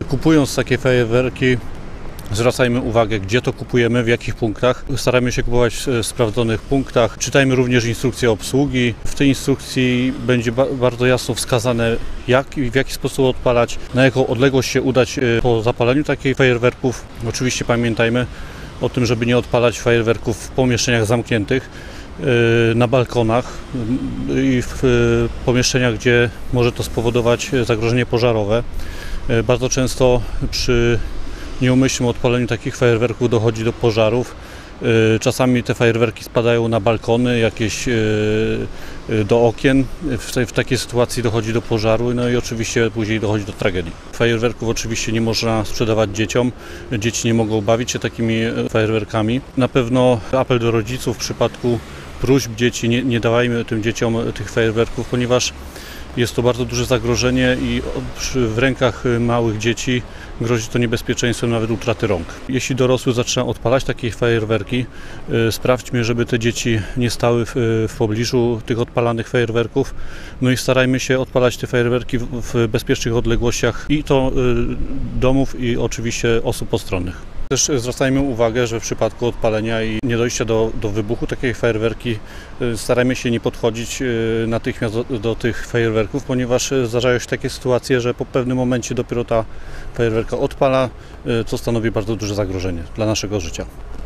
Kupując takie fajerwerki, zwracajmy uwagę, gdzie to kupujemy, w jakich punktach. Staramy się kupować w sprawdzonych punktach. Czytajmy również instrukcję obsługi. W tej instrukcji będzie bardzo jasno wskazane, jak i w jaki sposób odpalać, na jaką odległość się udać po zapaleniu takich fajerwerków. Oczywiście pamiętajmy o tym, żeby nie odpalać fajerwerków w pomieszczeniach zamkniętych, na balkonach i w pomieszczeniach, gdzie może to spowodować zagrożenie pożarowe. Bardzo często przy nieumyślnym odpaleniu takich fajerwerków dochodzi do pożarów. Czasami te fajerwerki spadają na balkony, jakieś do okien. W takiej sytuacji dochodzi do pożaru, no i oczywiście później dochodzi do tragedii. Fajerwerków oczywiście nie można sprzedawać dzieciom. Dzieci nie mogą bawić się takimi fajerwerkami. Na pewno apel do rodziców w przypadku próśb dzieci, nie dawajmy tym dzieciom tych fajerwerków, ponieważ jest to bardzo duże zagrożenie i w rękach małych dzieci grozi to niebezpieczeństwem nawet utraty rąk. Jeśli dorosły zaczyna odpalać takie fajerwerki, sprawdźmy, żeby te dzieci nie stały w pobliżu tych odpalanych fajerwerków. No i starajmy się odpalać te fajerwerki w bezpiecznych odległościach i to domów i oczywiście osób postronnych. Też zwracajmy uwagę, że w przypadku odpalenia i niedojścia do wybuchu takiej fajerwerki starajmy się nie podchodzić natychmiast do tych fajerwerków, ponieważ zdarzają się takie sytuacje, że po pewnym momencie dopiero ta fajerwerka odpala, co stanowi bardzo duże zagrożenie dla naszego życia.